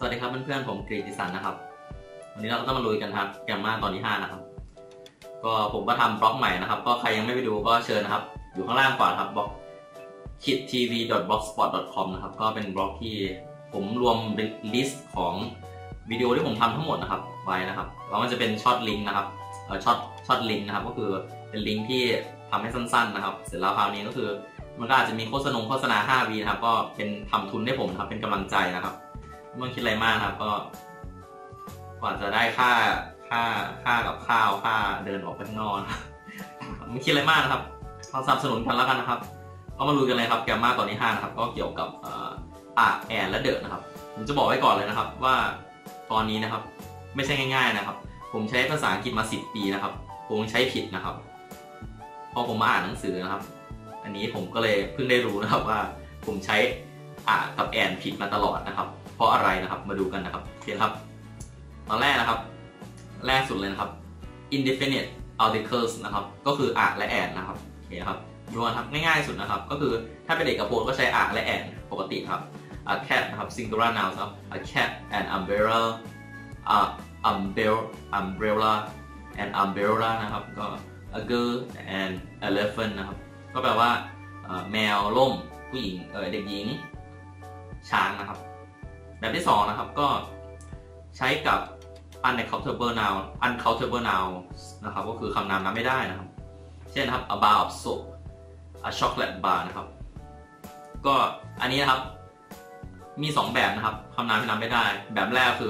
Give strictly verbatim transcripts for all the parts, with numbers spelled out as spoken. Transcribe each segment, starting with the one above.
วัสดีครับเพื่อนๆผมกฤติสันนะครับวันนี้เราก็ต้องมาลุยกันครับแกมมาตอนที่ห้านะครับก็ผมก็ทำบล็อกใหม่นะครับก็ใครยังไม่ไปดูก็เชิญนะครับอยู่ข้างล่างขวาครับบล็อก คิด ที วี ดอท บล็อกสปอต ดอท คอม นะครับก็เป็นบล็อกที่ผมรวมลิสต์ของวิดีโอที่ผมทำทั้งหมดนะครับไว้นะครับแล้วมันจะเป็นช็อตลิงก์นะครับเออช็อตช็อตลิงก์นะครับก็คือเป็นลิงก์ที่ทำให้สั้นๆนะครับเสร็จแล้วคราวนี้ก็คือมันก็อาจจะมีโฆษณาโฆษณา ห้า วี นะครับก็เป็นทำทุนให้ผมนะครับเป็นกำลังใจนะครับไม่ต้องคิดอะไรมากครับก็กว่าจะได้ค่าค่าค่ากับข้าวค่าเดินออกไปข้างนอกไม่คิดอะไรมากนะครับเราสนับสนุนกันแล้วกันนะครับก็มาดูกันเลยครับแกมมาตอนที่ห้านะครับก็เกี่ยวกับอ่าแอนและเดอะนะครับผมจะบอกไว้ก่อนเลยนะครับว่าตอนนี้นะครับไม่ใช่ง่ายๆนะครับผมใช้ภาษาอังกฤษมาสิบปีนะครับผมใช้ผิดนะครับพอผมมาอ่านหนังสือนะครับอันนี้ผมก็เลยเพิ่งได้รู้นะครับว่าผมใช้อ่ากับแอนผิดมาตลอดนะครับเพราะอะไรนะครับมาดูกันนะครับโอเคครับตอนแรกนะครับแรกสุดเลยนะครับ indefinite articles นะครับก็คืออะและแอนนะครับโอเคครับดูนะครับง่ายๆสุดนะครับก็คือถ้าเป็นเอกพจน์ก็ใช้อะและแอนปกติครับ a cat นะครับ singular noun ครับ a cat and umbrella a umbrella umbrella and umbrella นะครับก็ a girl and elephant นะครับก็แปลว่าแมวล่มผู้หญิงเออเด็กหญิงช้างนะครับแบบที่สองนะครับก็ใช้กับ uncountable noun uncountable noun นะครับก็คือคำนามนับไม่ได้นะครับเช่นนะครับ a bar of soap a chocolate bar นะครับก็อันนี้นะครับมีสองแบบนะครับคำนามที่นับไม่ได้แบบแรกคือ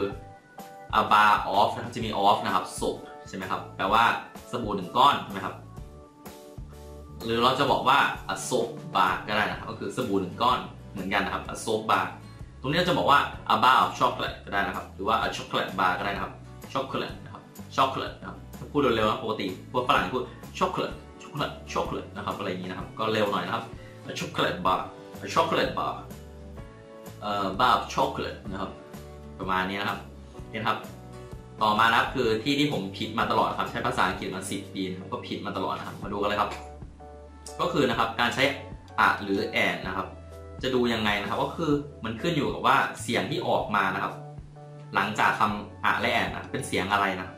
a bar of นะครับจะมี of นะครับ soap ใช่ไหมครับแปลว่าสบู่หนึ่งก้อนใช่ไหมครับหรือเราจะบอกว่า a soap bar ก็ได้นะครับก็คือสบู่หนึ่งก้อนเหมือนกันนะครับ a soap bar ตรงนี้เราจะบอกว่า a bar of chocolate ก็ได้นะครับหรือว่า a chocolate bar ก็ได้นะครับ chocolate นะครับ chocolate นะครับพูดเร็วๆนะปกติพวกฝรั่งพูด chocolate chocolate chocolate นะครับอะไรอย่างนี้นะครับก็เร็วหน่อยนะครับ a chocolate bar a chocolate bar เอ่อ bar of chocolate นะครับประมาณนี้นะครับเห็นครับต่อมานะครับคือที่ที่ผมผิดมาตลอดครับใช้ภาษาอังกฤษมาสิบปีนะครับก็ผิดมาตลอดนะครับมาดูกันเลยครับก็คือนะครับการใช้อะหรือแอนนะครับจะดูยังไงนะครับก็คือมันขึ้นอยู่กับว่าเสียงที่ออกมานะครับหลังจากคำอะและแอนนะเป็นเสียงอะไรนะ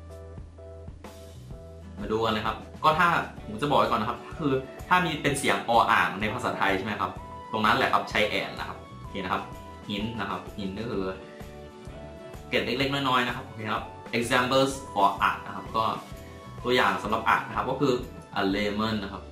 มาดูกันเลยครับก็ถ้าผมจะบอกไว้ก่อนนะครับคือถ้ามีเป็นเสียงออ่างในภาษาไทยใช่ไหมครับตรงนั้นแหละครับใช้แอนนะครับโอเคนะครับหินนะครับหินก็คือเกร็ดเล็กๆน้อยๆนะครับโอเคครับ examples for อะนะครับก็ตัวอย่างสำหรับอะนะครับก็คือ a lemon นะครับ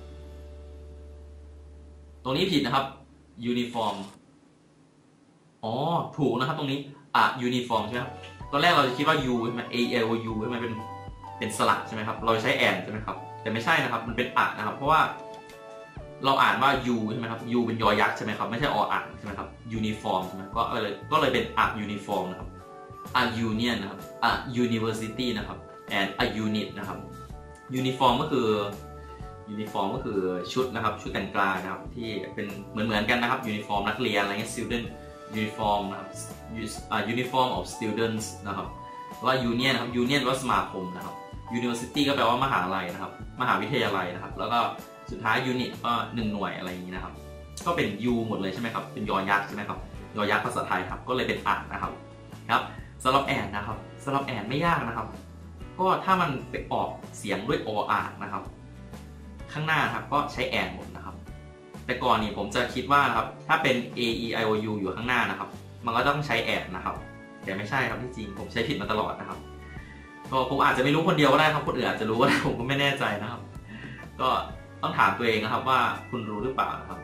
ตรงนี้ผิดนะครับ uniform อ๋อถูกนะครับตรงนี้อะ uniform ใช่ไหมครับตอนแรกเราจะคิดว่า u ใช่ไหม a l u ใช่ไหมเป็นเป็นสระใช่ไหมครับเราใช้แอนใช่ไหมครับแต่ไม่ใช่นะครับมันเป็นอะนะครับเพราะว่าเราอ่านว่า u ใช่ไหมครับ u เป็นยอยักษ์ใช่ไหมครับไม่ใช่ออ่างใช่ไหมครับ uniform ใช่ไหมก็เลยก็เลยเป็นอะ uniform นะครับ a union นะครับ a university นะครับ and a unit นะครับ uniform ก็คือ uniform ก็คือชุดนะครับชุดแต่งกายนะครับที่เป็นเหมือนเหมือนกันนะครับ uniform นักเรียนอะไรเงี้ย student uniform นะครับ uniform of students นะครับว่า union นะครับ union ว่าสมาคมนะครับ university ก็แปลว่ามหาลัยนะครับมหาวิทยาลัยนะครับแล้วก็สุดท้าย unit ก็หนึ่งหน่วยอะไรอย่างนี้นะครับก็เป็น u หมดเลยใช่ไหมครับเป็นยอยักษ์ใช่ไหมครับยอยักษ์ภาษาไทยครับก็เลยเป็นอะนะครับครับสำหรับแอนนะครับสำหรับแอนไม่ยากนะครับก็ถ้ามันไปออกเสียงด้วยออ่างนะครับข้างหน้าครับก็ใช้แอนหมดนะครับแต่ก่อนนี่ผมจะคิดว่านะครับถ้าเป็น a e i o u อยู่ข้างหน้านะครับมันก็ต้องใช้แอนนะครับแต่ไม่ใช่ครับที่จริงผมใช้ผิดมาตลอดนะครับก็ผมอาจจะไม่รู้คนเดียวก็ได้ครับคนอื่นอาจจะรู้ก็ได้ผมก็ไม่แน่ใจนะครับก็ต้องถามตัวเองนะครับว่าคุณรู้หรือเปล่านะครับ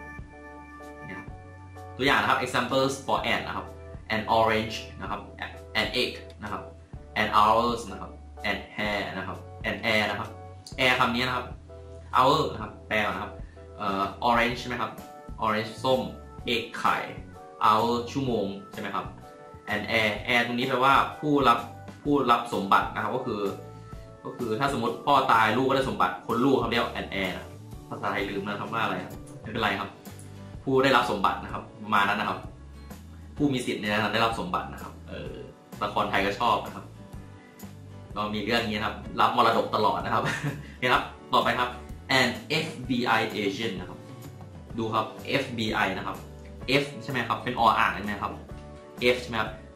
ตัวอย่างนะครับ examples for ant นะครับ an orange นะครับ an egg นะครับ an hours นะครับ an hair นะครับ an air นะครับ air คำนี้นะครับ hour นะครับแปลนะครับเอ่อ orange ใช่ไหมครับ orange ส้ม egg ไข่ hour ชั่วโมงใช่ไหมครับ an air air ตรงนี้แปลว่าผู้รับผู้รับสมบัตินะครับก็คือก็คือถ้าสมมติพ่อตายลูกก็ได้สมบัติคนลูกเขาเรียก an heir นะภาษาไทยลืมนะครับว่าอะไรไม่เป็นไรครับผู้ได้รับสมบัตินะครับประมาณนั้นนะครับผู้มีสิทธิ์ในการได้รับสมบัตินะครับเออละครไทยก็ชอบนะครับก็มีเรื่องนี้ครับรับมรดกตลอดนะครับนี่ครับต่อไปครับ an เอฟ บี ไอ agent นะครับดูครับ เอฟ บี ไอ นะครับ F ใช่ไหมครับเป็นออ่างใช่ไหมครับ F ใช่ไหมครับ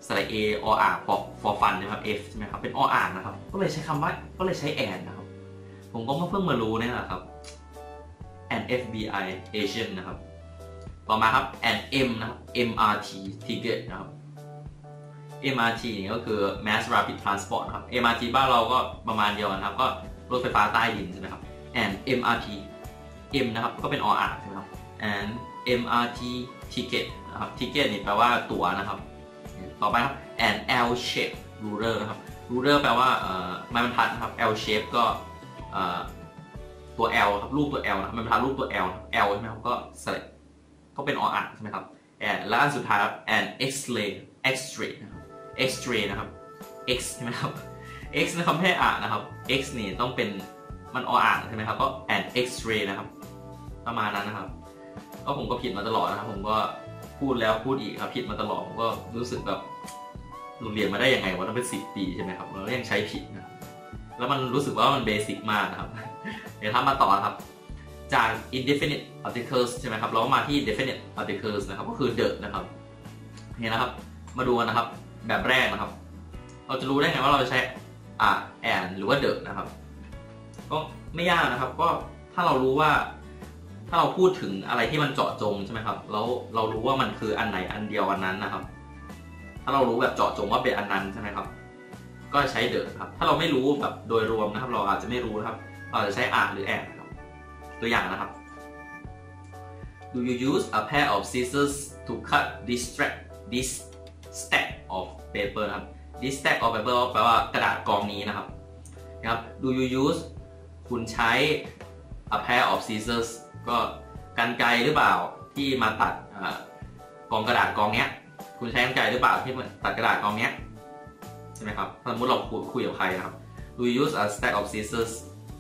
สระเอออ่าง for for fun นะครับ f ใช่ไหมครับเป็นออ่างนะครับก็เลยใช้คำว่าก็เลยใช้ and นะครับผมก็เพิ่งมารู้เนี่ยแหละครับ and เอฟ บี ไอ Asian นะครับต่อมาครับ and m นะครับ เอ็ม อาร์ ที ticket นะครับ เอ็ม อาร์ ที นี่ก็คือ mass rapid transport นะครับ เอ็ม อาร์ ที บ้านเราก็ประมาณเดียวกันครับก็รถไฟฟ้าใต้ดินใช่ไหมครับ and เอ็ม อาร์ ที m นะครับก็เป็นออ่างใช่ไหมครับ and เอ็ม อาร์ ที ticket นะครับ ticket นี่แปลว่าตั๋วนะครับต่อไปครับ and L shape ruler นะครับ ruler แปลว่าไม้บรรทัดนะครับ L shape ก็ตัว L ครับรูปตัว L นะไม้บรรทัดรูปตัว L L ใช่ไหมครับก็สระก็เป็นออ่างใช่ไหมครับ and และอันสุดท้ายครับ and X-ray X-ray นะครับ X-ray นะครับ X ใช่ไหมครับ X นะครับไม่ใช่อ่างนะครับ X นี่ต้องเป็นมันออ่างใช่ไหมครับก็ and X-ray นะครับประมาณนั้นนะครับก็ผมก็ผิดมาตลอดนะครับผมก็พูดแล้วพูดอีกครับผิดมาตลอดผมก็รู้สึกแบบเรียนมาได้ยังไงวะตั้งเป็นสิบปีใช่ไหมครับเรายังใช้ผิดนะแล้วมันรู้สึกว่ามันเบสิกมากนะครับเดี๋ยวทำมาต่อครับจาก indefinite articles ใช่ไหมครับเราก็มาที่ definite articles นะครับก็คือ the นะครับนี่นะครับมาดูกันนะครับแบบแรกนะครับเราจะรู้ได้ไงว่าเราจะใช้ a and หรือว่า the นะครับก็ไม่ยากนะครับก็ถ้าเรารู้ว่าถ้าเราพูดถึงอะไรที่มันเจาะจงใช่ไหมครับแล้วเรารู้ว่ามันคืออันไหนอันเดียวอันนั้นนะครับถ้าเรารู้แบบเจาะจงว่าเป็นอันนั้นใช่ไหมครับก็ใช้เดอะครับถ้าเราไม่รู้แบบโดยรวมนะครับเราอาจจะไม่รู้นะครับเราจะใช้อ่านหรือแอบครับตัวอย่างนะครับ Do you use a pair of scissors to cut this stack this stack of paper นะครับ this stack of paper แปลว่ากระดาษกองนี้นะครับนะครับ Do you use คุณใช้ a pair of scissorsก็กรรไกรหรือเปล่าที่มาตัดกองกระดาษกองนี้คุณใช้กรรไกรหรือเปล่าที่ตัดกระดาษกองนี้ใช่ไหมครับสมมติเราคุยกับใครนะครับ Do you use a stack of scissors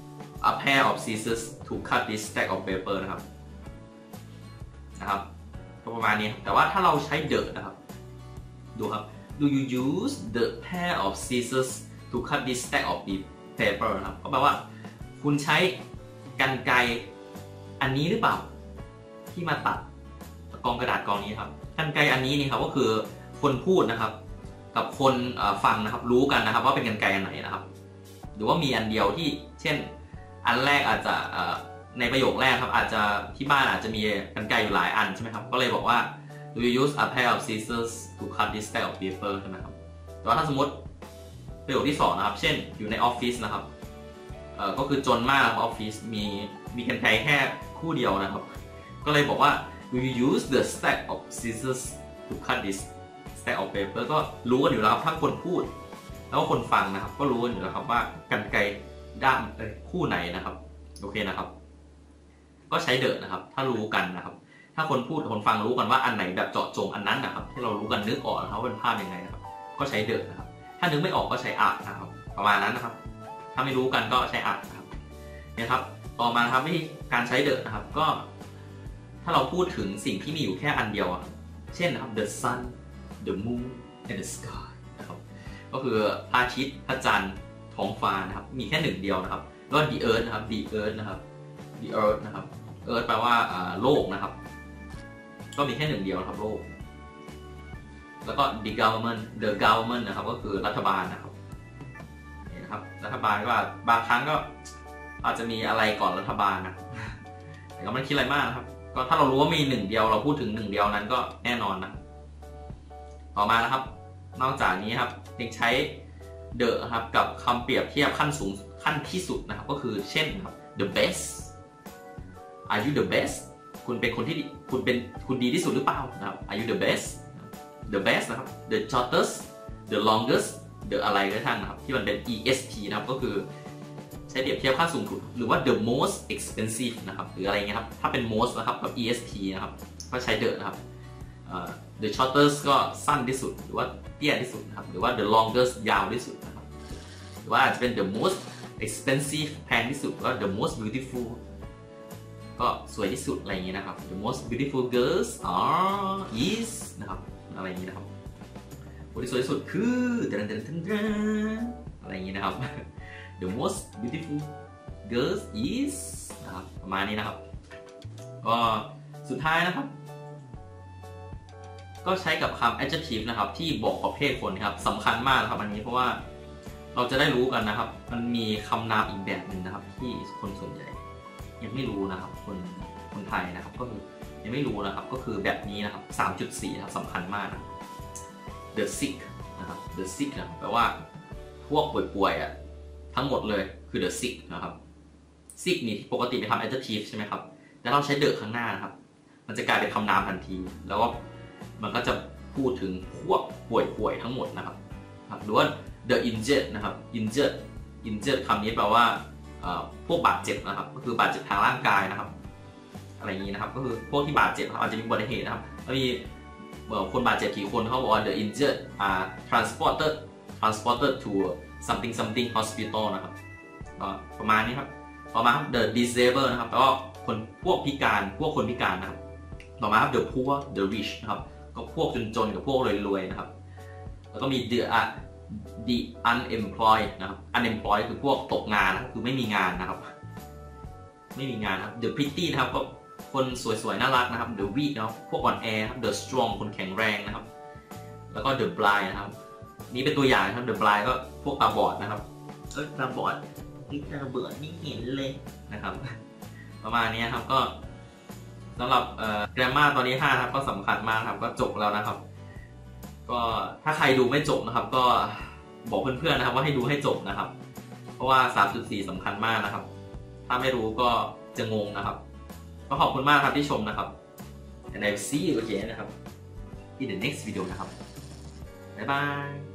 a pair of scissors to cut this stack of paper นะครับนะครับก็ประมาณนี้แต่ว่าถ้าเราใช้ the นะครับดูครับ Do you use the pair of scissors to cut this stack of paper นะครับก็แปลว่าคุณใช้กรรไกรอันนี้หรือเปล่าที่มาตัดกองกระดาษกองนี้ครับกรรไกรอันนี้นี่ครับก็คือคนพูดนะครับกับคนฟังนะครับรู้กันนะครับว่าเป็นกรรไกรอันไหนนะครับหรือว่ามีอันเดียวที่เช่นอันแรกอาจจะในประโยคแรกครับอาจจะที่บ้านอาจจะมีกรรไกรอยู่หลายอันใช่ไหมครับก็เลยบอกว่า Do you use a pair of scissors to cut this stack of paper ใช่ไหมครับแต่ว่าถ้าสมมติประโยคที่สองนะครับเช่นอยู่ในออฟฟิศนะครับก็คือจนมากออฟฟิศมีมีกรรไกรแค่คู่เดียวนะครับก็เลยบอกว่า Do you use the stack of scissors to cut this stack of paper ก็รู้กันอยู่แล้วครับทั้งคนพูดแล้วก็คนฟังนะครับก็รู้กันอยู่แล้วครับว่ากรรไกรด้ามคู่ไหนนะครับโอเคนะครับก็ใช้เดอะนะครับถ้ารู้กันนะครับถ้าคนพูดคนฟังรู้กันว่าอันไหนแบบเจาะจงอันนั้นนะครับที่เรารู้กันนึกออกนะครับว่าเป็นภาพยังไงนะครับก็ใช้เดอะนะครับถ้านึกไม่ออกก็ใช้อ่านนะครับประมาณนั้นนะครับถ้าไม่รู้กันก็ใช้อ่านนะครับเนี่ยครับต่อมาครับวิธีการใช้เดอะนะครับก็ถ้าเราพูดถึงสิ่งที่มีอยู่แค่อันเดียวเช่นนะครับ the sun the moon and the sky นะครับก็คือพระอาทิตย์พระจันทร์ท้องฟ้านะครับมีแค่หนึ่งเดียวนะครับแล้วก็ the earth นะครับ the earth นะครับ the earth นะครับ earth แปลว่าโลกนะครับก็มีแค่หนึ่งเดียวครับโลกแล้วก็ the government the government นะครับก็คือรัฐบาลนะครับนี่นะครับรัฐบาลก็บางครั้งก็อาจจะมีอะไรก่อนรัฐบาลนะแต่ก็ไม่คิดอะไรมากนะครับก็ถ้าเรารู้ว่ามีหนึ่งเดียวเราพูดถึงหนึ่งเดียวนั้นก็แน่นอนนะต่อมานะครับนอกจากนี้ครับยังใช้ the ครับกับคำเปรียบเทียบขั้นสูงขั้นที่สุดนะครับก็คือเช่นครับ the best are you the best คุณเป็นคนที่คุณเป็นคุณดีที่สุดหรือเปล่านะครับ are you the best the best นะครับ the shortest the longest the อะไรก็ช่างนะครับที่มันเป็น est นะครับก็คือใช้เปรียบเทียบค่าสูงสุดหรือว่า the most expensive นะครับหรืออะไรเงี้ยครับถ้าเป็น most นะครับกับ est นะครับก็ใช้ the นะครับ the shortest ก็สั้นที่สุดหรือว่าเตี้ยที่สุดนะครับหรือว่า the longest ยาวที่สุดนะครับหรือว่าอาจจะเป็น the most expensive แพงที่สุดหรือว่า the most beautiful ก็สวยที่สุดอะไรอย่างนี้นะครับ the most beautiful girls are is นะครับอะไรอย่างนี้นะครับคนที่สวยที่สุดคืออะไรอย่างนี้นะครับThe most beautiful girls is นะครับประมาณนี้นะครับก็สุดท้ายนะครับก็ใช้กับคำ adjective นะครับที่บอกประเภทคนครับสำคัญมากครับอันนี้เพราะว่าเราจะได้รู้กันนะครับ มันมีคำนามอีกแบบหนึ่งนะครับที่คนส่วนใหญ่ยังไม่รู้นะครับคนคนไทยนะครับก็คือยังไม่รู้นะครับก็คือแบบนี้นะครับ สามจุดสี่ นะครับสำคัญมากนะ the sick นะครับ the sick นะแปลว่าพวกป่วยๆอ่ะทั้งหมดเลยคือ the sick นะครับ sick นี่ปกติเป็นคำ adjective ใช่ไหมครับแต่เราใช้ the ข้างหน้านะครับมันจะกลายเป็นคำนามทันทีแล้วก็มันก็จะพูดถึงพวกป่วยๆทั้งหมดนะครับหรือว่า the injured นะครับ injured injured คำนี้แปลว่าพวกบาดเจ็บนะครับก็คือบาดเจ็บทางร่างกายนะครับอะไรอย่างนี้นะครับก็คือพวกที่บาดเจ็บอาจจะมีอุบัติเหตุนะครับแล้วมีคนบาดเจ็บกี่คนเขาบอกว่า the injured are transported transported to something something hospital นะครับประมาณนี้ครับต่อมาครับ the disabled นะครับแปลว่าคนพวกพิการพวกคนพิการนะครับต่อมาครับ the poor the rich นะครับก็พวกจนๆกับพวกรวยๆนะครับแล้วก็มี the the unemployed นะครับ unemployed คือพวกตกงานคือไม่มีงานนะครับไม่มีงานครับ the pretty นะครับก็คนสวยๆน่ารักนะครับ the weak นะครับพวกอ่อนแอครับ the strong คนแข็งแรงนะครับแล้วก็ the blind นะครับนี่เป็นตัวอย่างนะครับ the blind ก็พวกตาบอดนะครับเอ้ยตาบอดนี่ตาเบื่อนี่เห็นเลยนะครับประมาณนี้ครับก็สำหรับเอ่อ grammar ตอนนี้ห้าครับก็สำคัญมากครับก็จบแล้วนะครับก็ถ้าใครดูไม่จบนะครับก็บอกเพื่อนๆนะครับว่าให้ดูให้จบนะครับเพราะว่า สามจุดสี่ สำคัญมากนะครับถ้าไม่รู้ก็จะงงนะครับก็ขอบคุณมากครับที่ชมนะครับ and I will see you again นะครับ in the next video นะครับบ๊ายบาย